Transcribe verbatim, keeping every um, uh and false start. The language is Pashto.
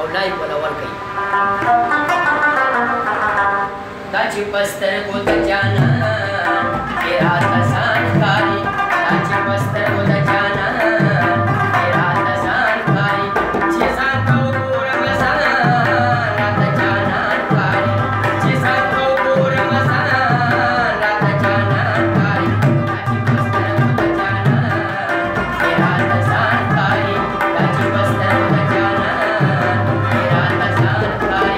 او لایک ولا ورکړئ دا چې په سترګو د جانان کې راته ځان ښکاري دا چې په سترګو د جانان کې راته ځان ښکاري چې ځان ته وګورم ځان راته جانان ښکاري چې ځان ته وګورم ځان راته جانان ښکاري دا چې په سترګو د جانان کې راته ځان ښکاري دا چې په سترګو د جانان کې راته ځان ښکاري